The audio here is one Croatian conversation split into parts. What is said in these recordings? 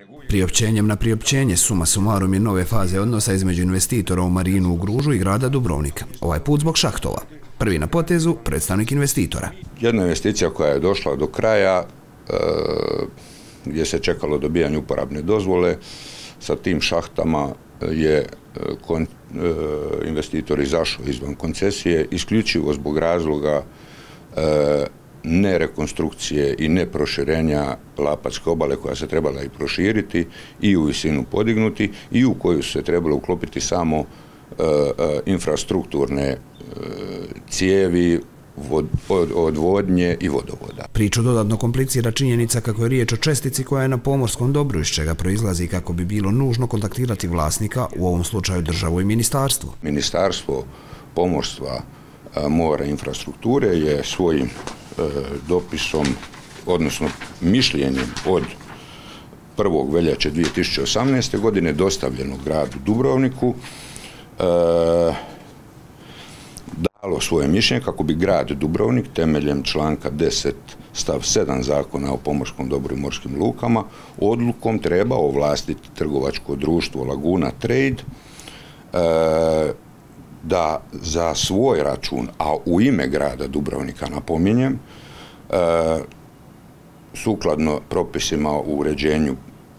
Priopćenjem na priopćenje suma sumarum je nove faze odnosa između investitora u marinu u Gružu i grada Dubrovnika. Ovaj put zbog šahtova. Prvi na potezu predstavnik investitora. Jedna investicija koja je došla do kraja, gdje se čekalo dobijanje uporabne dozvole, sa tim šahtama je investitor izašao izvan koncesije isključivo zbog razloga ne rekonstrukcije i ne proširenja Lapatske obale koja se trebala i proširiti i u visinu podignuti i u koju se trebalo uklopiti samo infrastrukturne cijevi, odvodnje i vodovoda. Priču dodatno komplicira činjenica kako je riječ o čestici koja je na pomorskom dobru, iz čega proizlazi kako bi bilo nužno kontaktirati vlasnika, u ovom slučaju državu i ministarstvo. Ministarstvo pomorstva, mora i infrastrukture je svojim dopisom, odnosno mišljenjem od 1. veljače 2018. godine dostavljeno gradu Dubrovniku dalo svoje mišljenje kako bi grad Dubrovnik temeljem članka 10 stav 7 Zakona o pomorskom dobru i morskim lukama odlukom trebao ovlastiti trgovačko društvo Laguna Trade da za svoj račun, a u ime grada Dubrovnika napominjem, sukladno propisima o uređenju,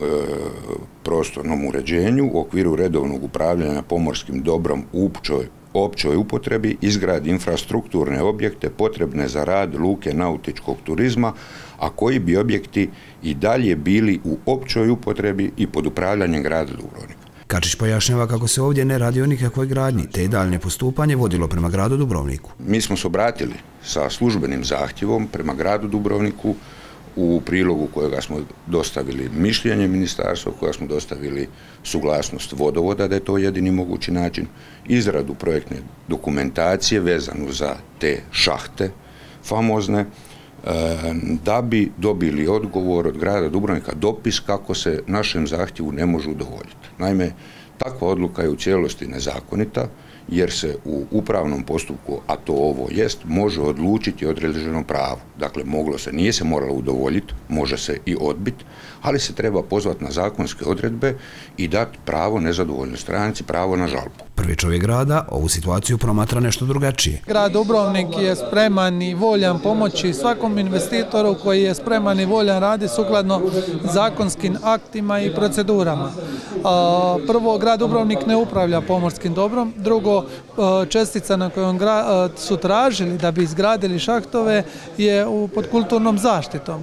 prostornom uređenju u okviru redovnog upravljanja pomorskim dobrom u općoj upotrebi izgradi infrastrukturne objekte potrebne za rad luke nautičkog turizma, a koji bi objekti i dalje bili u općoj upotrebi i pod upravljanjem grada Dubrovnika. Kačić pojašnjava kako se ovdje ne radi o nikakvoj gradnji, te je daljnje postupanje vodilo prema gradu Dubrovniku. Mi smo se obratili sa službenim zahtjevom prema gradu Dubrovniku u prilogu kojega smo dostavili mišljenje ministarstva, koja smo dostavili suglasnost vodovoda da je to jedini mogući način, izradu projektne dokumentacije vezanu za te šahte famozne, da bi dobili odgovor od grada Dubrovnika, dopis kako se našem zahtjevu ne može udovoljiti. Naime, takva odluka je u cijelosti nezakonita, jer se u upravnom postupku, a to ovo jest, može odlučiti određeno pravo. Dakle, nije se moralo udovoljiti, može se i odbiti, ali se treba pozvati na zakonske odredbe i dati pravo nezadovoljnoj stranici, pravo na žalbu. Prvi čovjek grada ovu situaciju promatra nešto drugačije. Grad Dubrovnik je spreman i voljan pomoći svakom investitoru koji je spreman i voljan radi sukladno zakonskim aktima i procedurama. Prvo, grad Dubrovnik ne upravlja pomorskim dobrom. Drugo, čestica na kojom su tražili da bi izgradili šahtove je pod kulturnom zaštitom.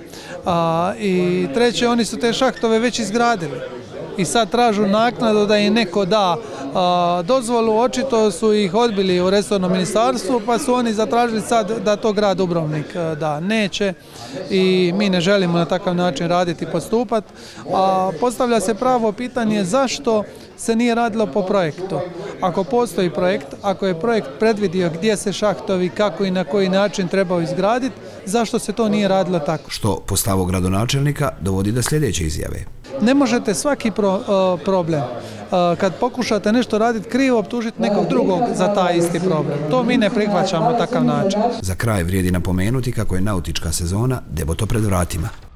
I treće, oni su te šahtove već izgradili. I sad tražu naknadu da im neko da dozvolu, očito su ih odbili u resornom ministarstvu, pa su oni zatražili sad da to grad Dubrovnik da. Neće i mi ne želimo na takav način raditi i postupati. Postavlja se pravo pitanje zašto se nije radilo po projektu. Ako postoji projekt, ako je projekt predvidio gdje se šahtovi, kako i na koji način trebao izgraditi, zašto se to nije radilo tako? Što po stavu gradonačelnika dovodi do sljedeće izjave. Ne možete svaki problem, kad pokušate nešto raditi krivo, optužiti nekog drugog za taj isti problem. To mi ne prihvaćamo takav način. Za kraj vrijedi napomenuti kako je nautička sezona debото pred vratima.